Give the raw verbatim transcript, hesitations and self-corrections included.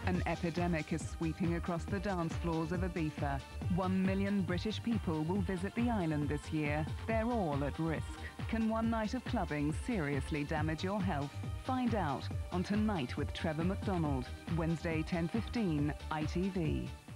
An epidemic is sweeping across the dance floors of Ibiza. One million British people will visit the island this year. They're all at risk. Can one night of clubbing seriously damage your health? Find out on Tonight with Trevor McDonald, Wednesday ten fifteen, I T V.